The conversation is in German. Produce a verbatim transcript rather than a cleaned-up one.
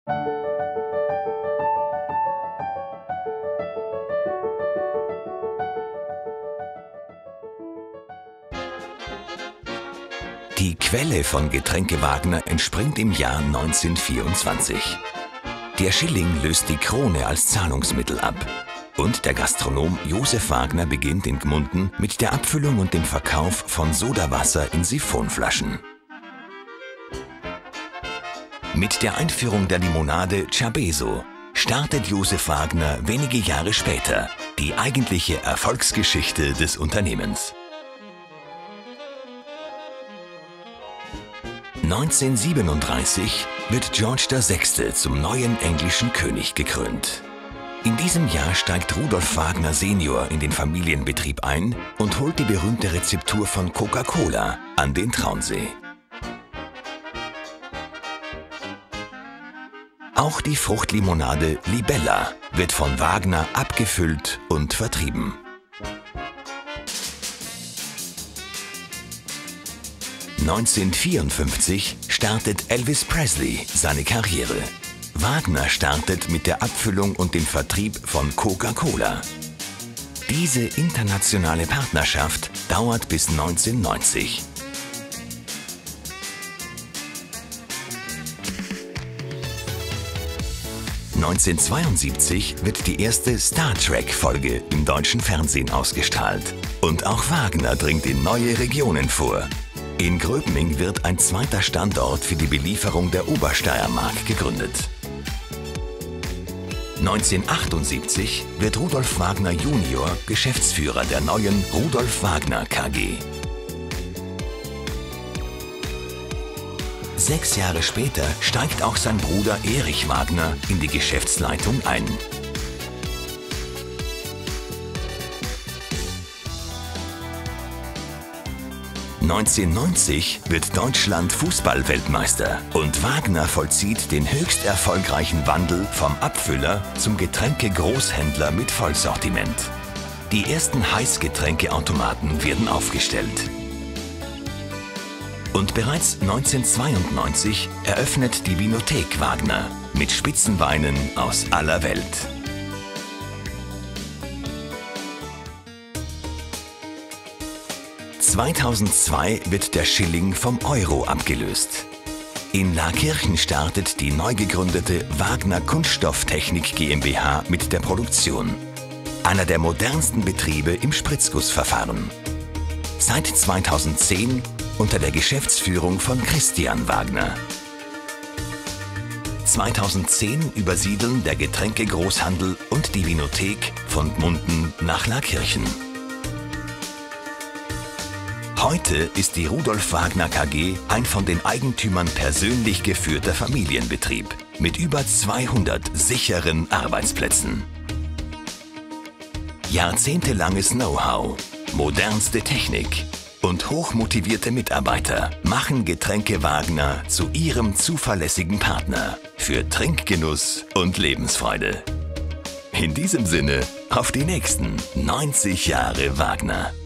Die Quelle von Getränke Wagner entspringt im Jahr neunzehnhundertvierundzwanzig. Der Schilling löst die Krone als Zahlungsmittel ab. Und der Gastronom Josef Wagner beginnt in Gmunden mit der Abfüllung und dem Verkauf von Sodawasser in Siphonflaschen. Mit der Einführung der Limonade Chabeso startet Josef Wagner wenige Jahre später die eigentliche Erfolgsgeschichte des Unternehmens. neunzehnhundertsiebenunddreißig wird George der Sechste zum neuen englischen König gekrönt. In diesem Jahr steigt Rudolf Wagner Senior in den Familienbetrieb ein und holt die berühmte Rezeptur von Coca-Cola an den Traunsee. Auch die Fruchtlimonade Libella wird von Wagner abgefüllt und vertrieben. neunzehnhundertvierundfünfzig startet Elvis Presley seine Karriere. Wagner startet mit der Abfüllung und dem Vertrieb von Coca-Cola. Diese internationale Partnerschaft dauert bis neunzehnhundertneunzig. neunzehnhundertzweiundsiebzig wird die erste Star Trek-Folge im deutschen Fernsehen ausgestrahlt. Und auch Wagner dringt in neue Regionen vor. In Gröbming wird ein zweiter Standort für die Belieferung der Obersteiermark gegründet. neunzehnhundertachtundsiebzig wird Rudolf Wagner Junior Geschäftsführer der neuen Rudolf Wagner K G. Sechs Jahre später steigt auch sein Bruder Erich Wagner in die Geschäftsleitung ein. neunzehnhundertneunzig wird Deutschland Fußball-Weltmeister und Wagner vollzieht den höchst erfolgreichen Wandel vom Abfüller zum Getränke-Großhändler mit Vollsortiment. Die ersten Heißgetränkeautomaten werden aufgestellt. Und bereits neunzehnhundertzweiundneunzig eröffnet die Winothek Wagner mit Spitzenweinen aus aller Welt. zweitausendzwei wird der Schilling vom Euro abgelöst. In Laakirchen startet die neu gegründete Wagner Kunststofftechnik GmbH mit der Produktion. Einer der modernsten Betriebe im Spritzgussverfahren. Seit zweitausendzehn unter der Geschäftsführung von Christian Wagner. zweitausendzehn übersiedeln der Getränke-Großhandel und die Winothek von Gmunden nach Laakirchen. Heute ist die Rudolf Wagner K G ein von den Eigentümern persönlich geführter Familienbetrieb mit über zweihundert sicheren Arbeitsplätzen. Jahrzehntelanges Know-how, modernste Technik und hochmotivierte Mitarbeiter machen Getränke Wagner zu ihrem zuverlässigen Partner für Trinkgenuss und Lebensfreude. In diesem Sinne, auf die nächsten neunzig Jahre Wagner.